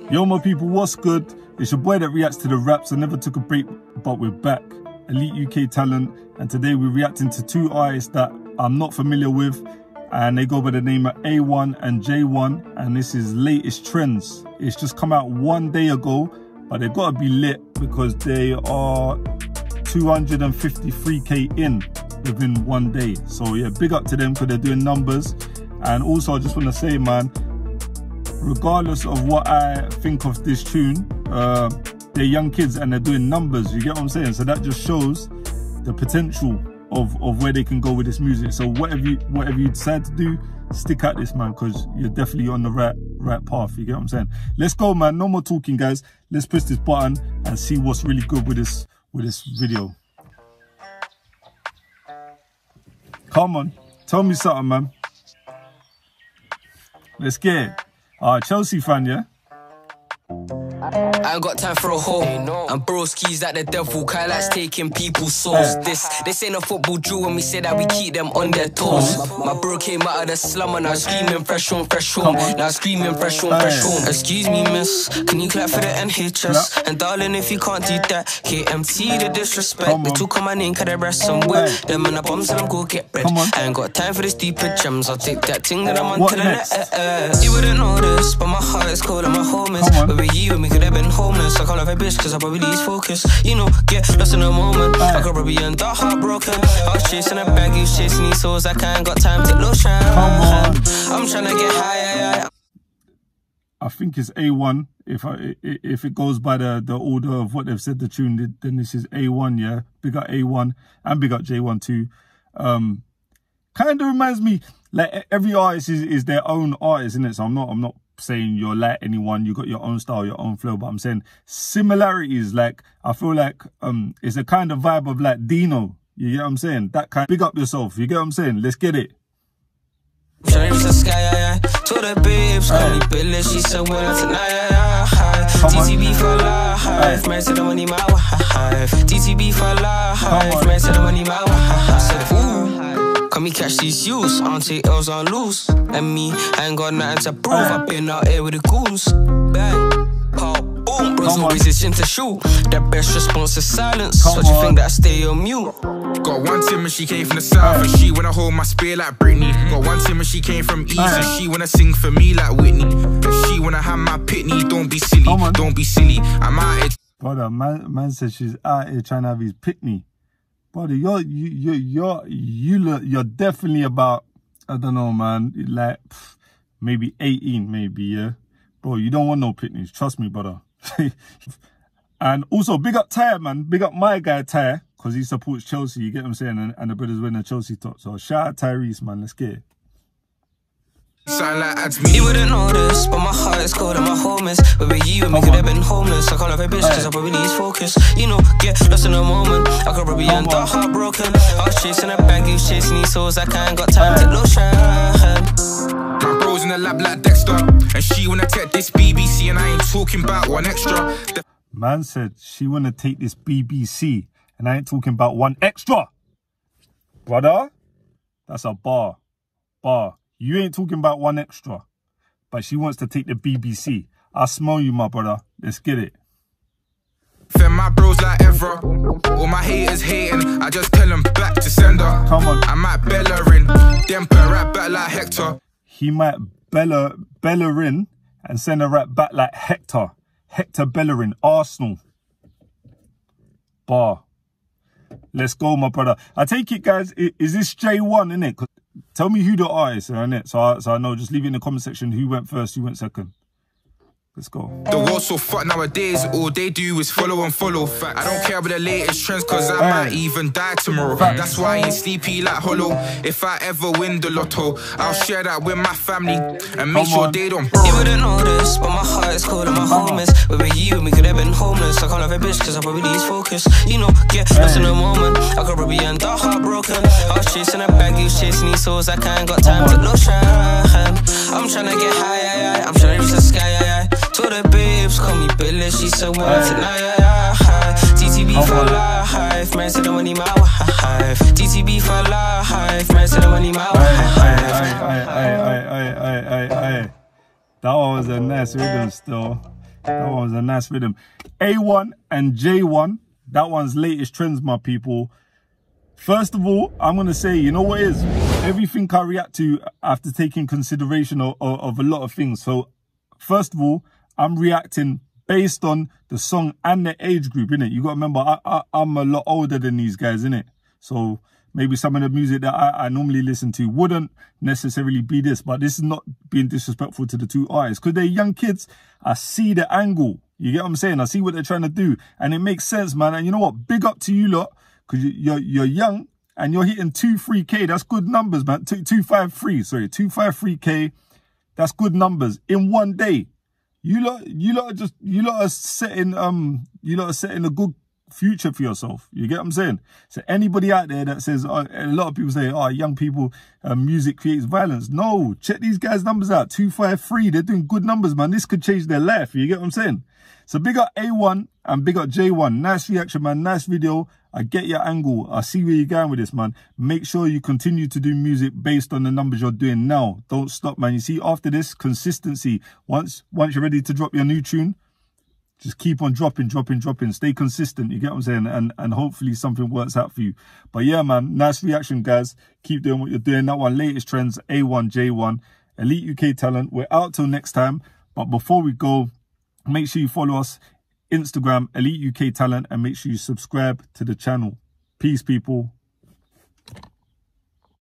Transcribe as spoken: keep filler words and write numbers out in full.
Yo, my people, what's good? It's your boy that reacts to the raps. I never took a break, but we're back. Elite U K Talent, and today we're reacting to two artists that I'm not familiar with, and they go by the name of A one and J one, and this is Latest Trends. It's just come out one day ago, but they've got to be lit because they are two hundred fifty-three K in within one day. So yeah, big up to them because they're doing numbers. And also I just want to say, man, regardless of what I think of this tune, uh, they're young kids and they're doing numbers, you get what I'm saying? So that just shows the potential of, of where they can go with this music. So whatever you, whatever you decide to do, stick at this, man, because you're definitely on the right, right path, you get what I'm saying? Let's go, man, no more talking, guys. Let's press this button and see what's really good with this, with this video. Come on, tell me something, man. Let's get it. Alright, Chelsea fan, yeah? I ain't got time for a hoe. And broski's like the devil, Kai likes taking people's souls. This this ain't a football drill when we say that we keep them on their toes. My bro came out of the slum and I was screaming fresh home, fresh home. Now screaming fresh home, fresh home. Excuse me, miss, can you clap for the N H S? And darling, if you can't do that, K M T the disrespect. They took on my name, cause they rest somewhere. Them and the bombs and I'm go get bread. I ain't got time for this stupid gems. I'll take that thing that I'm on to the net. You wouldn't know this, but my heart is cold and my home is. Where were you and we could have been homeless? I call her a bitch cause I probably lose focus. You know, get lost in a moment. I could probably end up heartbroken. I was chasing a bag, you was chasing these souls. I can't got time to look shine. I'm trying to get high. I think it's A one. If I if it goes by the the order of what they've said the tune did, then this is A one, yeah. Big up A one and big up J one too. Um, kind of reminds me, like every artist is, is their own artist, isn't it? So I'm not I'm not saying you're like anyone, you got your own style, your own flow, but I'm saying similarities. Like I feel like um it's a kind of vibe of like Dino, you get what I'm saying? That kind, big up yourself, you get what I'm saying? Let's get it. Trying to the sky, yeah, yeah. To the babes, call me Billy, she said well tonight, yeah, yeah. T T B for life, man said the money my wife. T T B for life, man said the money my wife. Said ooh, can me catch these youths, I don't take L's on loose. And me, I ain't got nothing to prove, I've been out here with the goons. Bang, pop, boom, bros no position to shoot. The best response is silence, so you think that I stay on mute? Got one Tim and she came from the south, and she wanna hold my spear like Britney. Got one Tim and she came from east, and she wanna sing for me like Whitney. And she wanna have my pitney. Don't be silly, don't be silly. I'm out here. Brother, man, man said she's out here trying to have his pitney. Brother, you're you you you're you look you're definitely about, I don't know, man, like maybe eighteen, maybe, yeah. Bro, you don't want no pitneys, trust me, brother. And also big up Ty, man, big up my guy Ty, because he supports Chelsea, you get what I'm saying, and, and the brothers win the Chelsea top. So shout out Tyrese, man, let's get it. Sound like that's me. You wouldn't know this, but my heart is cold and my home is. Where were you and we could have been homeless? I call her a bitch cause I probably lose focus. You know, get lost in a moment. I could probably end up heartbroken. I was chasing a bag, you was chasing these souls. I can't got time to look shine. My bro's in the lab like Dexter, and she wanna take this B B C, and I ain't talking about one extra. The man said she wanna take this B B C, and I ain't talking about one extra. Brother, that's a bar. Bar. You ain't talking about one extra, but she wants to take the B B C. I smell you, my brother. Let's get it. Fend my bros like ever. All my haters hating, I just tell them back to sender. Come on. I might bella in, then put right back like Hector. He might bella, bella in and send her right back like Hector. Hector Bellerin, Arsenal. Bar. Let's go, my brother. I take it, guys, is this J one, innit? Tell me who the artists are, innit? So I, so I know, just leave it in the comment section who went first, who went second. Let's go. The world's so fucked nowadays, all they do is follow and follow. Fact. I don't care about the latest trends, cause I hey. might even die tomorrow. Fact. That's why I ain't sleepy like hollow. If I ever win the lotto, I'll share that with my family and make Come sure on. they don't borrow. You wouldn't know this, but my heart is cold and my home is. Where were you and we could have been homeless? I call her a bitch cause I probably lose focus. You know, get lost hey. in a moment. I could probably end up heartbroken. I was chasing a bag, you was chasing these souls. I can't got time to look shine. I'm trying to get high, yeah, yeah. I'm trying to reach the sky, yeah, yeah. To the babes, call me Billy, she said well tonight, yeah, yeah. T T B for life, man said the money my wife. T T B for life, man said the money my wife. That one was a nice rhythm still. That one was a nice rhythm. A one and J one. That one's latest trends, my people. First of all, I'm going to say, you know what it is? Everything I react to after taking consideration of, of, of a lot of things. So, first of all, I'm reacting based on the song and the age group, innit? You got to remember, I, I, I'm a lot older than these guys, innit? So, maybe some of the music that I, I normally listen to wouldn't necessarily be this. But this is not being disrespectful to the two artists. Because they're young kids, I see the angle. You get what I'm saying? I see what they're trying to do. And it makes sense, man. And you know what? Big up to you lot. Because you're, you're young and you're hitting two three K. That's good numbers, man. two five three, sorry. two five three K. That's good numbers in one day. You lot, you lot are just, you lot are setting, um, you lot are setting a good future for yourself. You get what I'm saying? So anybody out there that says, oh, a lot of people say, oh, young people, uh, music creates violence. No, check these guys' numbers out. two five three. They're doing good numbers, man. This could change their life. You get what I'm saying? So big up A one and big up J one. Nice reaction, man. Nice video. I get your angle. I see where you're going with this, man. Make sure you continue to do music based on the numbers you're doing now. Don't stop, man. You see, after this, consistency. Once, once you're ready to drop your new tune, just keep on dropping, dropping, dropping. Stay consistent. You get what I'm saying? And, and hopefully something works out for you. But yeah, man, nice reaction, guys. Keep doing what you're doing. That one, latest trends, A one, J one, Elite U K Talent. We're out till next time. But before we go, make sure you follow us, Instagram, Elite U K Talent, and make sure you subscribe to the channel. Peace, people.